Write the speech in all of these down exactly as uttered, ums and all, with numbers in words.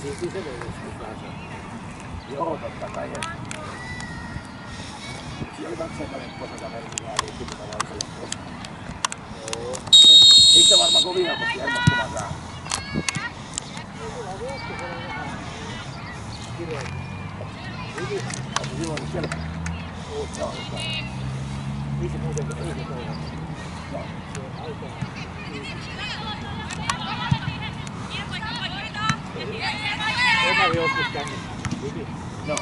Kyllä se vedestä pääsee. Joo, totta kai. Siellä oli kaksi sellainen kaverilla ja ei pitää lausella tuossa. Joo. Eikö se varmaan kovin helposti hermostumaan saa? Kyllä se joskus on vähän kireä. Hyvin. Onko silloin nyt selvä? Joo, se on hyvä. Ei se muuten ei se toivoa. Joo. Se on aika Oma joskus tänne. Hyvin. Joo.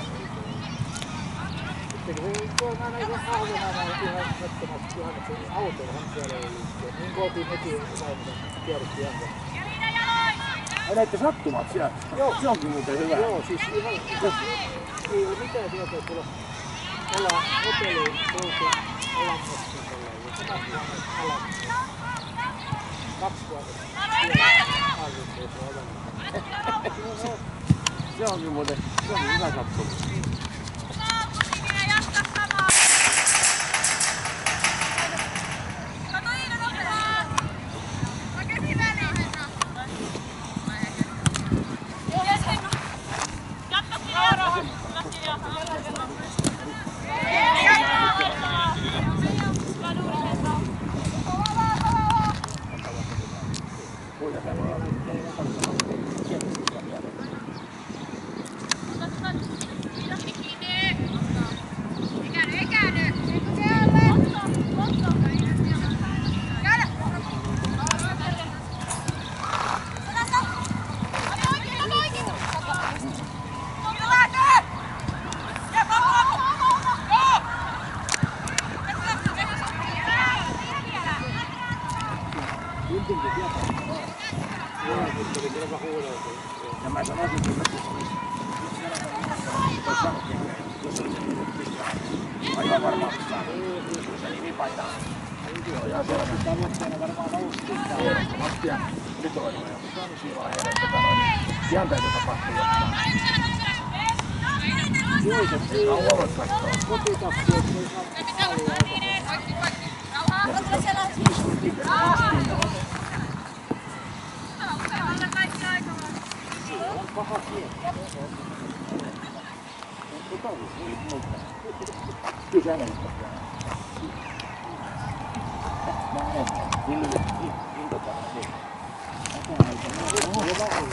Sitten kun se on aina ihan ahvenana ihan nettomasti tuhanneksen autollahan siellä ei liikkuu. Niin kuin oltiin mekin vaimata kierrettiin ihan. Ai näitte sattumat siellä? Joo. Se onkin muuten hyvä. Joo, siis ihan, ei ole mitään tietoa tulla. Ollaan hotelliin tultu Alamassa ja samat vuodet Alamassa. Kaksi vuotta siellä harjoitteessa Alamassa. Se onkin muuten, se onkin hyvä sattuma. Ja mä sanoisin, että jos sanottiin, jos oli se nimi pistää, aivan varmaan pistää, se nimi paitaa. Joo, ja se on tavoitteena varmaan ollut pistää. Ehdottomasti, ja nyt on jo siinä vaiheessa, että ihan täytyy tapahtua jotain. Joo, se on huomioon katsoa. Kotitappi, että ei saa paljon on paha kieltä. Kyllä sä menet tosiaan. Mä en. Kyllä intotaan se. Tätä aikana.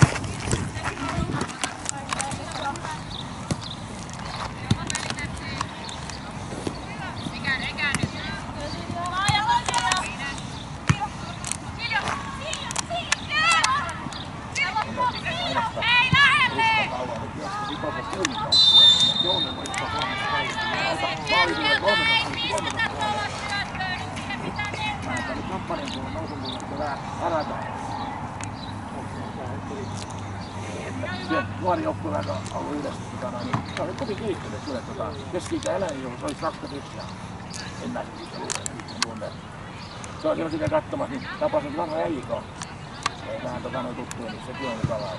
Nuori joukkue on ollut yhdessä mukana, niin se oli kovin kehittynyt kyllä. Tota, keski-ikä eläin, jolla se oli sakka tykkää. En mä siitä luulen. Se on silloin sitä katsomassa, niin tapasin vanha äijikon. Ei vähän tota noin tuttuja, niin sekin on mukavaa.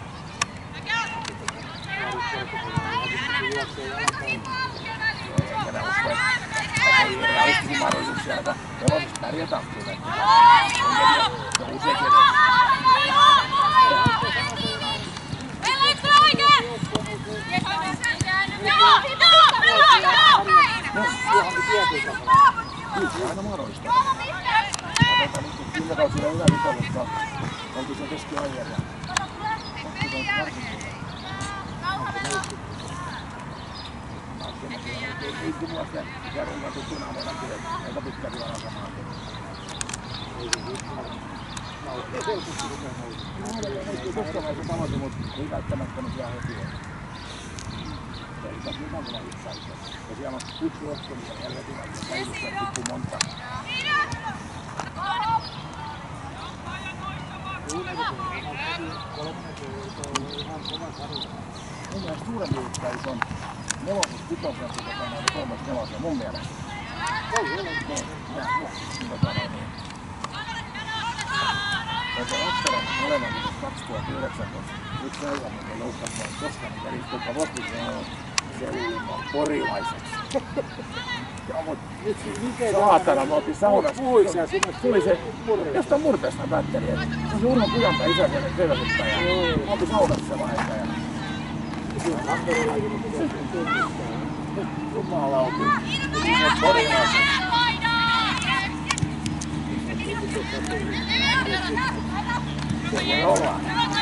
Enkä mä usko, että ei realistisia mahdollisuuksia aika hevosista pärjätä kyllä. Se on usein Kyllä se on aina mahdollista. Viime kausilla hyvä vitollista oltiin sen keskiajalla. Ei mua sitä järjellä tuttuna voida pidetään. Aika pitkä vielä samaa. Ei helposti rupea nousemaan. Ei koskaan vaiheessa tavoite, mutta ei välttämättä nyt jää heti. Se ei saa mitään olla itse asiassa. Ja siellä on yksi ottamisen ja helvetin päivyssä tippuu monta. Mun mielestä suurempi ykkäys on nelosus vitosen ja kolmas nelosen mun mielestä. Voi olla. Tässä Otteron olevan kaksituhattayhdeksäntoista yksi seura, mikä loukkasi vaan koskaan, mikä riippuu Vosvisen on seulman porilaiseksi. Saatana, mä otin saunassa. Puhuit sä sinne? Tuli se, jostain murteesta mä päättelin, että se on se Urho Kujanta isä siellä selvittäjä. Mä otin saunassa vaiheessa. Siinä Tampereellakin, mutta se tunnistaa. Jumalauti. Se on porinaisen. Se voi olla.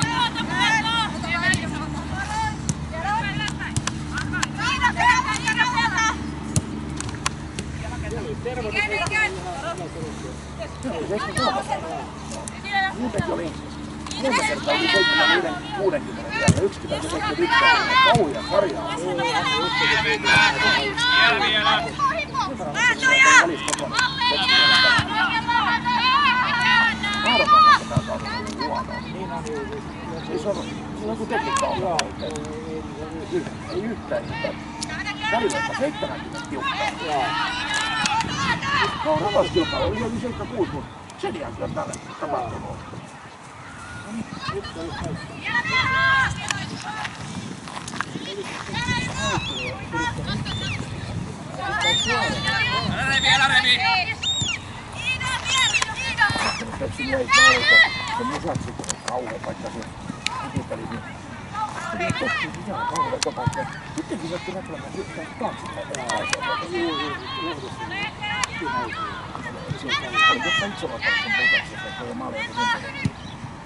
Muutenkin oli monta kertaa oli seitsemän kuusikymmentä vielä, yksitoista seitsemänkymmentäyksi kauja sarjaa. Vielä vielä! Mahdottomasti täältä on ollut huonoa. Siis on, siinä on kuin tekniikka on oikein. Ei yhtään yhtään. Välillä on seitsemänkymmentä tiukkaa. No ravaskilpailu oli yli seitsemänkymmentäkuusi, mutta sen jälkeen on tälle tapahtunut. Älä revi, älä revi! Sillä ei kauta, se musaksi kauhean, vaikka se hikipeli, niin se ei tohtii sisään kauhean topaikkaan. Sittenkin se otti räplämään sitten taaksepäin. Oli jotain itse vapauksen puhutuksessa, että ei maaleja sen sen.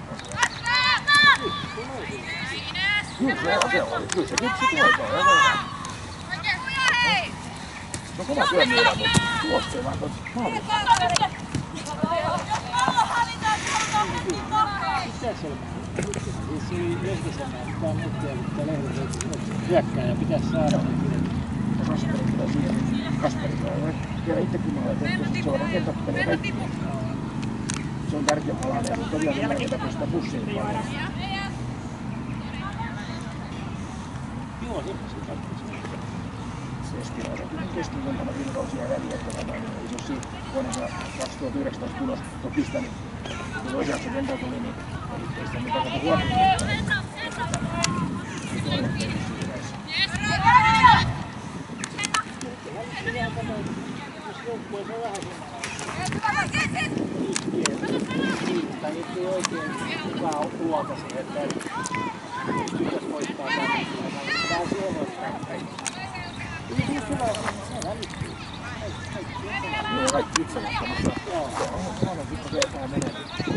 Kyllä se ase oli, kyllä se yksi tuotaan. Se on kova syömyydä, mutta tuossa ei vaan tuossa maaliin. Pitäis olla siis se oli Lehtisenmäen, pitää miettiä, että Lehtisenmäen hyökkääjä pitäis saada. Ja Kasperi tulee siihen. Kasperi tulee vielä itsekin mä olen tehty, se on rakentattelu kaikki. Se on tärkeä palainen, mutta vielä vielä rakentaa sitä bussiin paljon. Joo, semmoisia kaikki. Keskilainen, keskiluntana viime kausia väliä, että ei se ole siinä vuonna kaksituhattayhdeksäntoista tulos Tokista, niin kun oikeassa kenttä tuli, niin ei sitä mitään kato huonoa. Jos joukkueessa on vähän semmoinen tai nyt ei oikein kukaan luota siihen, että pitäisi voittaa tänne. Tää on suomalaista kaikki. Niin kyllä se välittyy. Niin kaikki itselleen, mutta se on huono sitten se, että menee.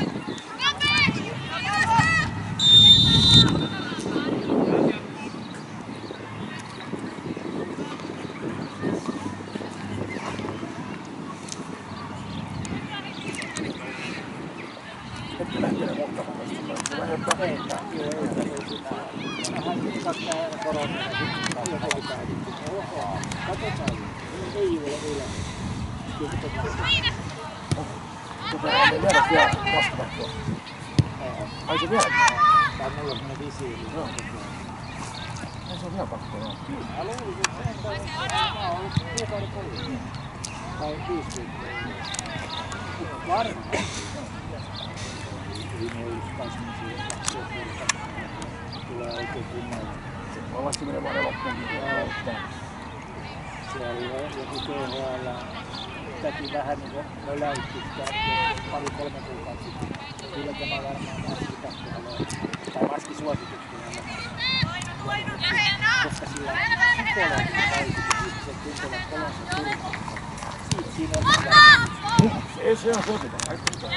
Ette lähtenyt muuttamaan, koska se vähentää heittää. Joo, ei sitä. Vähän kattaa korona ja sitten jotenkin päädytty. Katsotaan. Ei ole vielä. Mutta ei vielä vielä vastattua. Ai se vielä? Tai mulla on semmoinen visiiri. Joo. Ei se on vielä pakko, joo. Mä luulisin, että se on ollut kuukauden koulussa. Tai viisi viikkoa. Varmaan. Ei ne olisi kai semmosia kaksi vuotta. Tulee oikein kunnolla. Voi olla semmoinen vuoden loppuunkin. Se oli joku T H L. Täti vähän niinku möläytti sitä pari-kolme kuukautta sitten. Kyllä tämä varmaan maskikattoilla tai maskisuosituksilla. Koska sillä psykologilla vaikutus ihmiset tuntevat kolonsa turvaa. Siitä siinä on hyvä. Ei se on suositaan.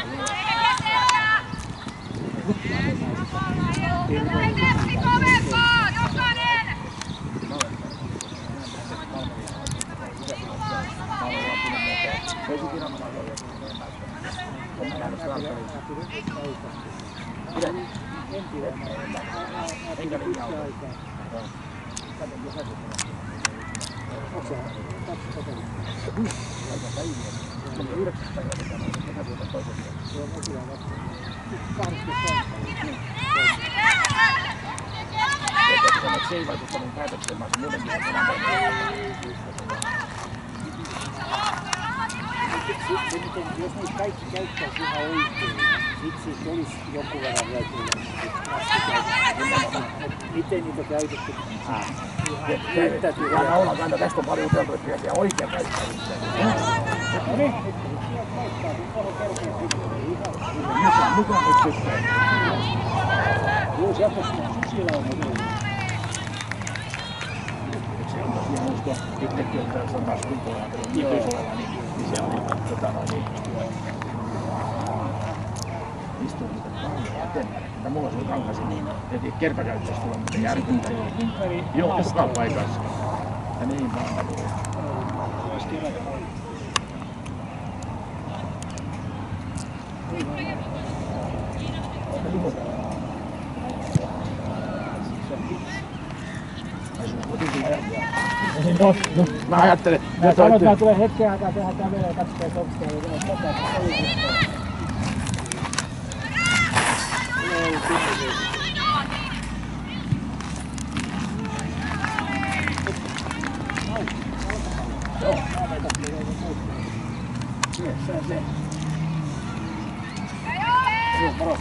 Se ei vaikuttanut päätökseen, vaan se muutenkin on se, miten, jos niitä kaikki käyttäisi ihan oikein, Nyt siitä olisi jonkun verran vielä tullut miten niitä on käytetty. Ja naulakanta tästä on paljon uteltu, että siellä oikein käyttää. No niin, nyt sieltä näyttää, kun tuohon kerkeen sitten. Mikä nyt sitten? Joo, sieltä susilla on nyt. Se on tosiaan usko itsekin, että se on taas kuntoilla nykyisellä, niin se on tota noin niin. Istuu niitä kangaa eteenpäin. Mutta mulla se on kangasi niin, heti kertakäyttöistä tulee muuten järkyttä. Joo, joka paikassa. Ja niin vaan. Olisi kerätä noin. Oota lukuta. No, no, mä ajattelen. Mä sanoin, että mä tulen hetken aikaa tehdä kävelee ja katsotaan, että onko täällä vielä tätä. Ei, kyllä. Joo. Se, se, se. Joo, moro.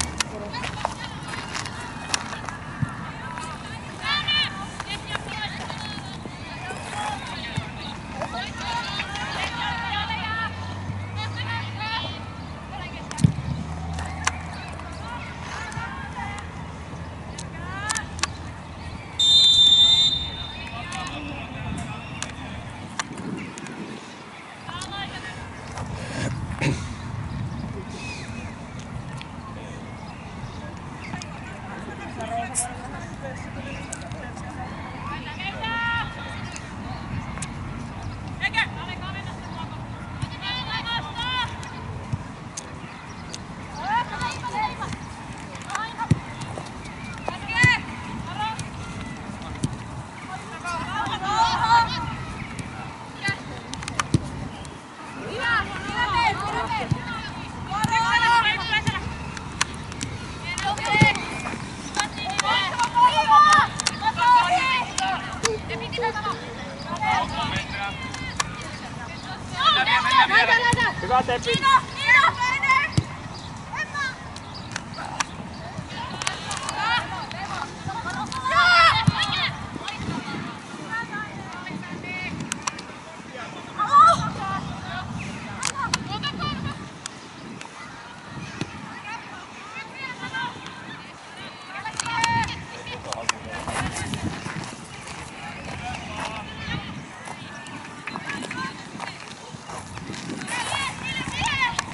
Hyvä Teppi! Yeah.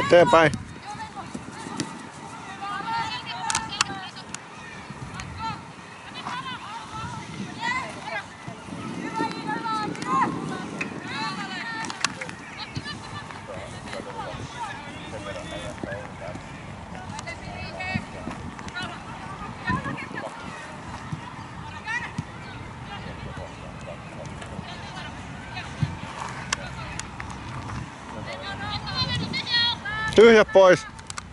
Eteenpäin. Tyhjä pois.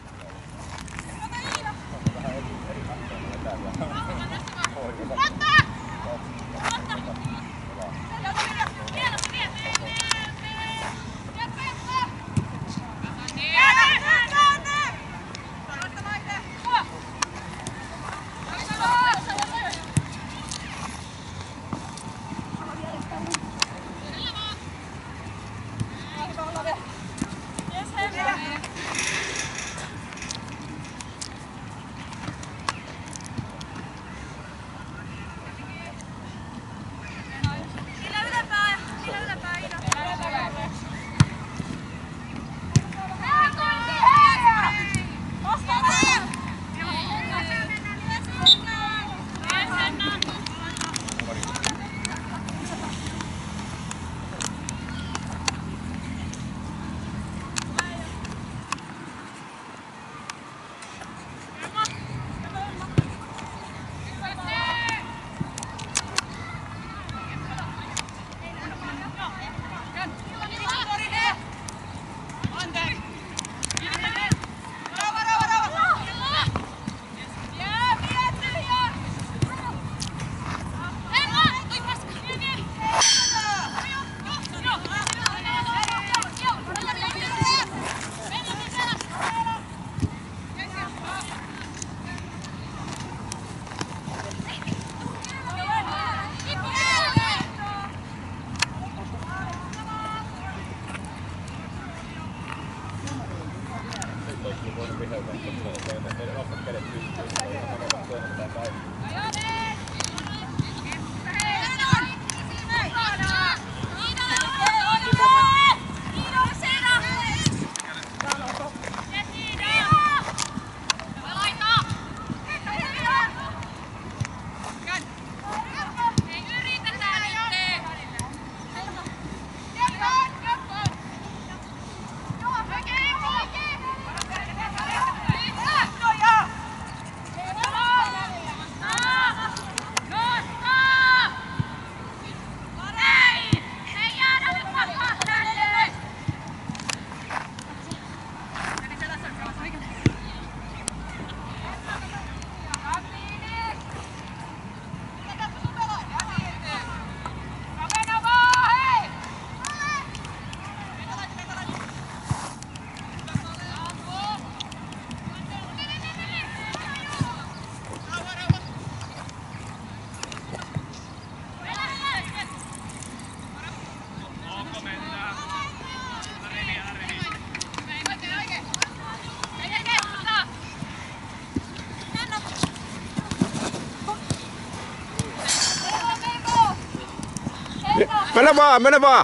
Mene vaan, mene vaan!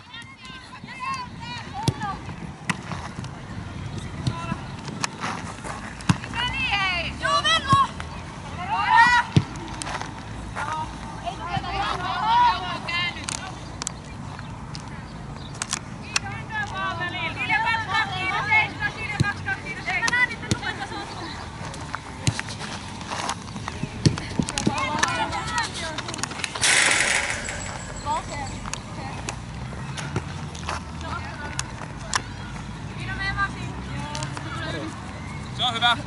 Se on hyvä.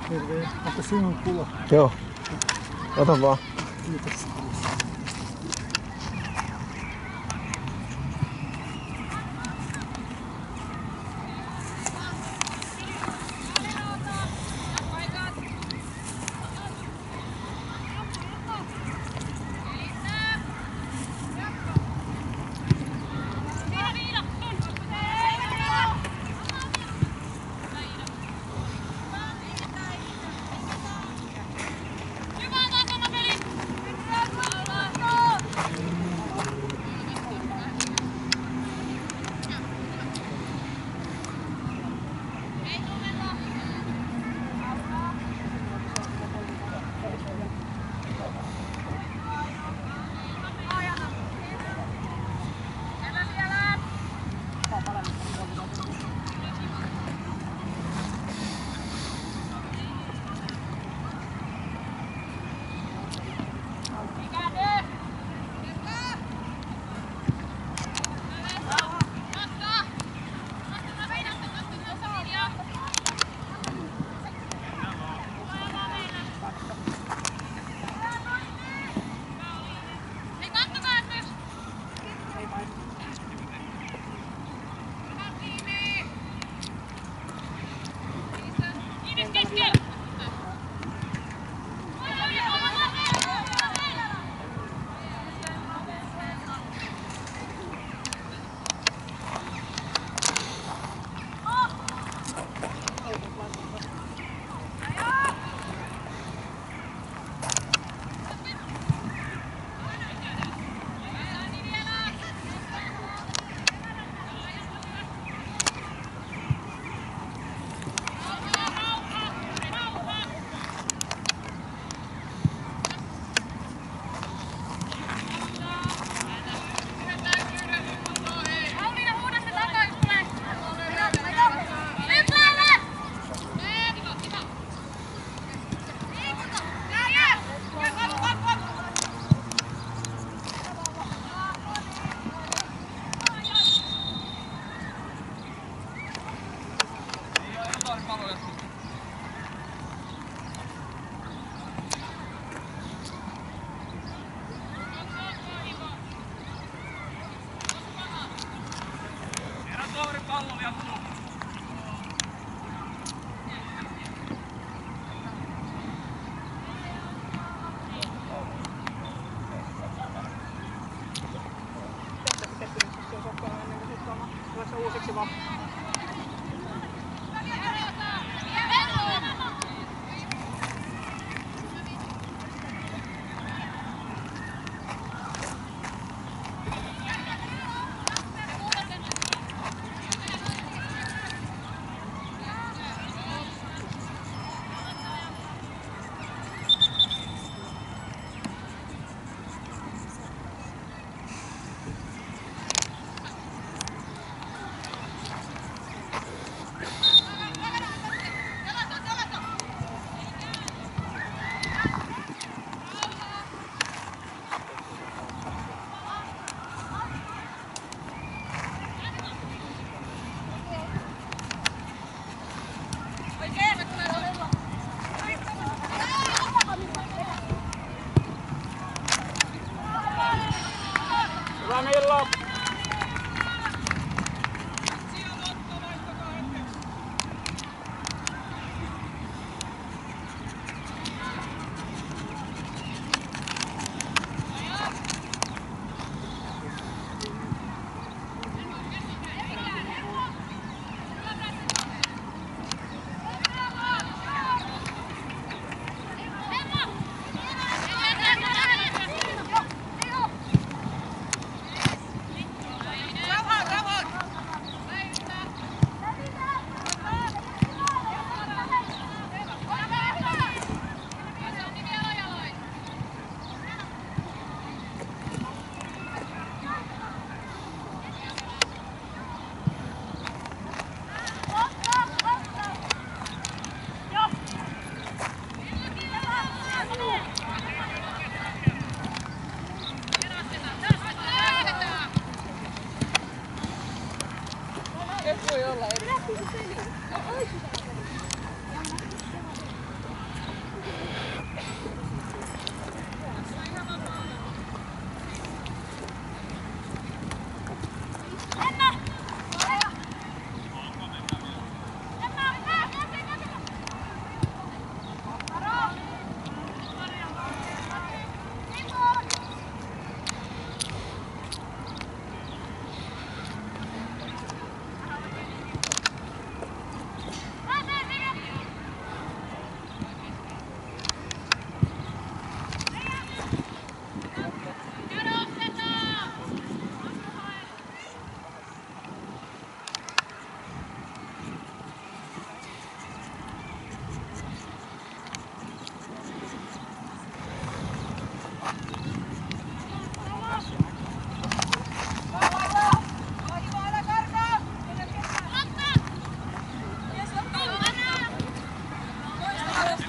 Terve. Onko sinun kuva? Joo. Ota vaan. Kiitos.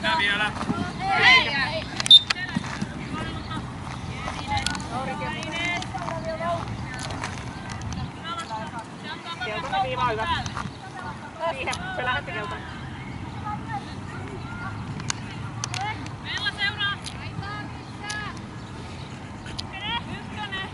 Sitä vielä. Keltainen viiva on hyvä. Siihen, se lähetti keltainen. Meillä seuraa. Ykkönen.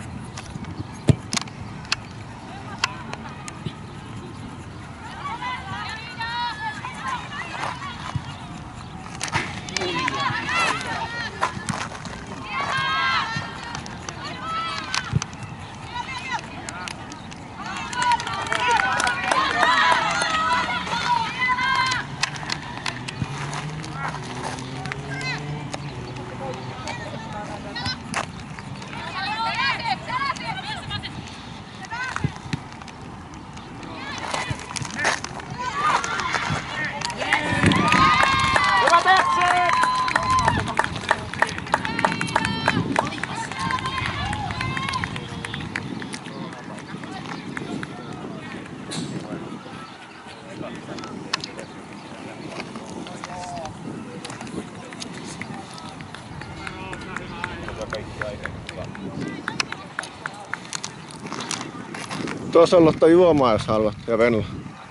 Tuossa on lohta juomaa, jos haluat, ja Venla.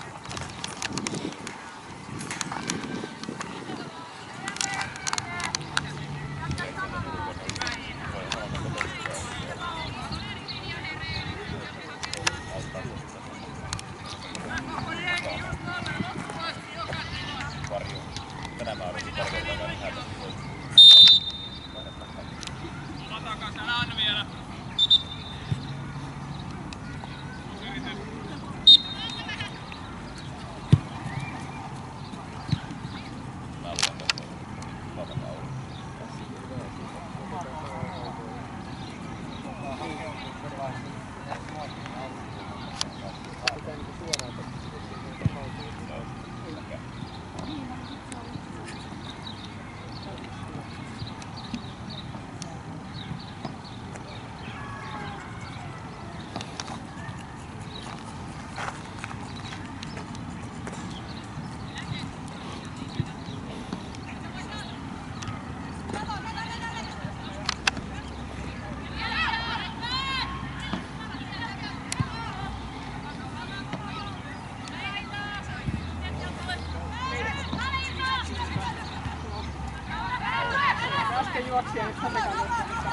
Juoksija nyt satekaan.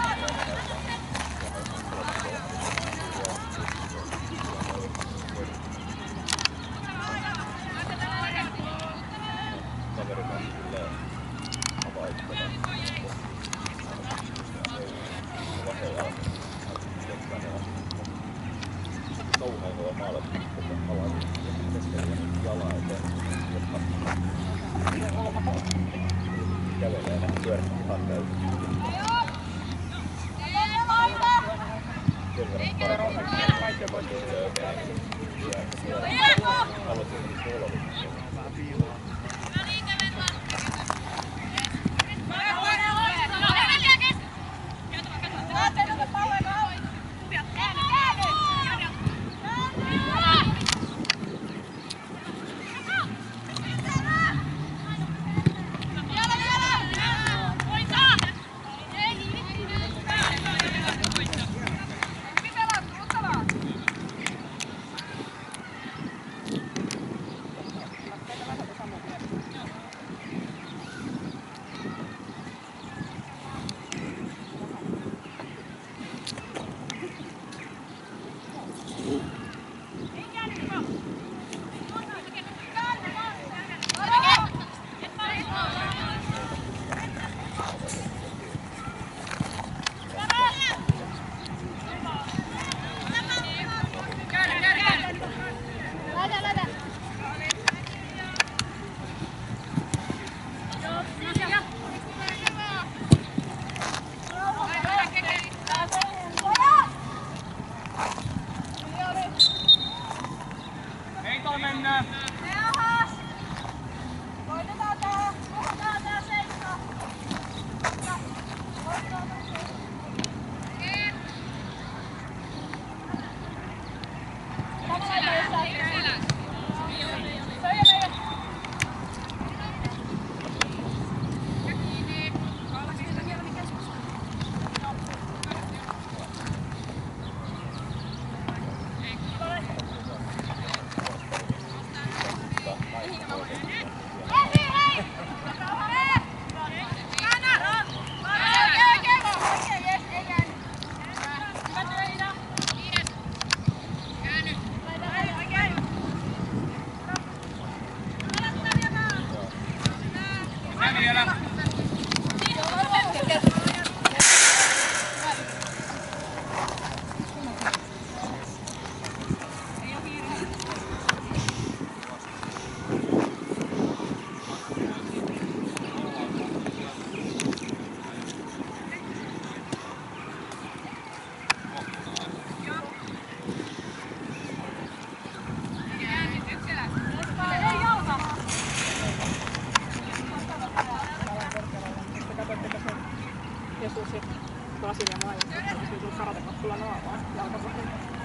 Kävelee näin pyörähtää hanteella. Sen verran paremmin. Aloitin kolme. vielä. Jesus ja Brasilia maailmassa, olisi tullut karatekappulla naamaan jalkapohjalla.